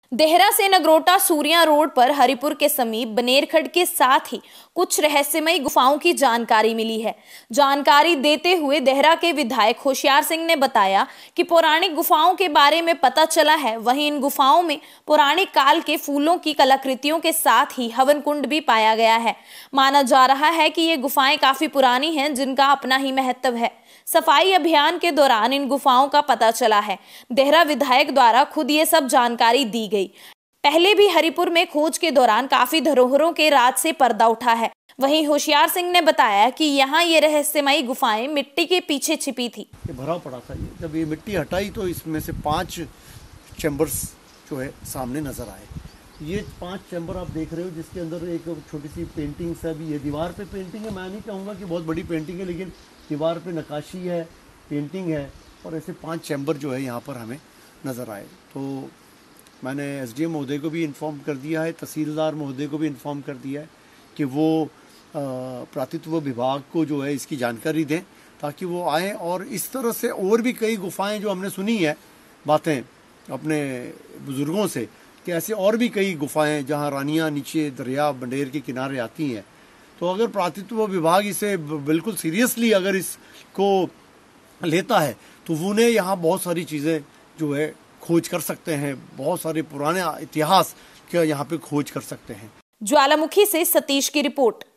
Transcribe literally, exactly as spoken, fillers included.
देहरा से नगरोटा सूरिया रोड पर हरिपुर के समीप बनेरखड़ के साथ ही कुछ रहस्यमयी गुफाओं की जानकारी मिली है। जानकारी देते हुए देहरा के विधायक होशियार सिंह ने बताया कि पौराणिक गुफाओं के बारे में पता चला है। वहीं इन गुफाओं में पौराणिक काल के फूलों की कलाकृतियों के साथ ही हवन कुंड भी पाया गया है। माना जा रहा है कि ये गुफाएं काफी पुरानी हैं, जिनका अपना ही महत्व है। सफाई अभियान के दौरान इन गुफाओं का पता चला है। देहरा विधायक द्वारा खुद ये सब जानकारी दी गई। पहले भी हरिपुर में खोज के दौरान काफी धरोहरों के राज से पर्दा उठा है। वहीं होशियार सिंह ने बताया कि यहाँ ये रहस्यमयी गुफाएं मिट्टी के पीछे छिपी थी। ये भरा पड़ा था। ये जब ये मिट्टी हटाई तो इसमें से पांच चैम्बर्स जो है सामने नजर आए। ये पांच चैम्बर आप देख रहे हो, जिसके अंदर एक छोटी सी पेंटिंग सा भी है। दीवार पे पेंटिंग है, मैं नहीं कहूँगा कि बहुत बड़ी पेंटिंग है, लेकिन दीवार पे नक्काशी है, पेंटिंग है, और ऐसे पांच चैम्बर जो है यहाँ पर हमें नज़र आए। तो मैंने एसडीएम महोदय को भी इन्फॉर्म कर दिया है, तहसीलदार महोदय को भी इन्फॉर्म कर दिया है कि वो पुरातत्व विभाग को जो है इसकी जानकारी दें, ताकि वो आएँ। और इस तरह से और भी कई गुफाएँ जो हमने सुनी है बातें अपने बुज़ुर्गों से, कि ऐसे और भी कई गुफाएं जहां रानियां नीचे दरिया बंडेर के किनारे आती हैं। तो अगर पुरातत्व विभाग इसे बिल्कुल सीरियसली अगर इसको लेता है तो उन्हें यहाँ बहुत सारी चीज़ें जो है खोज कर सकते हैं, बहुत सारे पुराने इतिहास का यहाँ पे खोज कर सकते हैं। ज्वालामुखी से सतीश की रिपोर्ट।